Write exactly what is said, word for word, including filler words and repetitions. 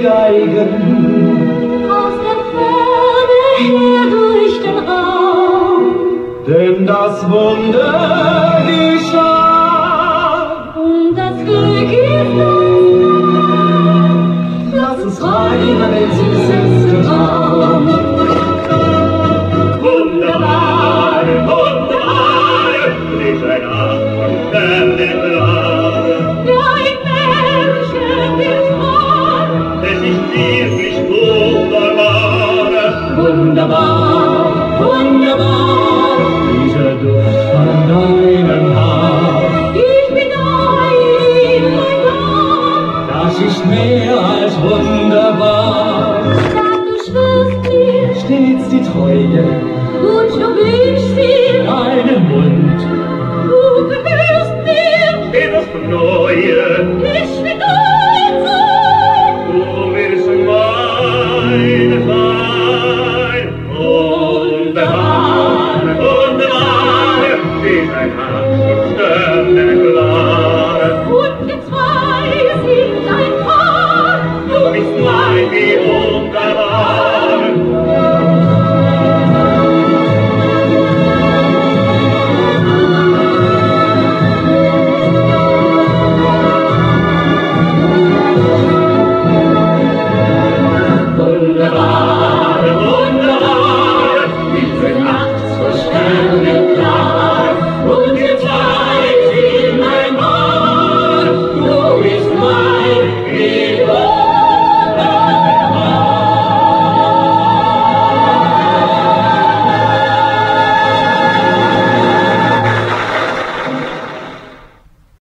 Geigen. Aus der Ferne her durch den Raum. Denn das Wunder geschah. Und das Glück ist uns. Lass uns träumen den süßesten Traum. Wunderbar, wunderbar, ist ein Abend der Klare. Wer ein Menschenbild war. Es ist wirklich wunderbar. Wunderbar, wunderbar, dieser Duft von deinem Haar. Ich bin ein, mein Gott. Das ist mehr als wunderbar. Sag, du schwörst mir Stets die Treue, und du wünschst mir deinen Mund. du gehörst mir. Steht das Neue. Ich will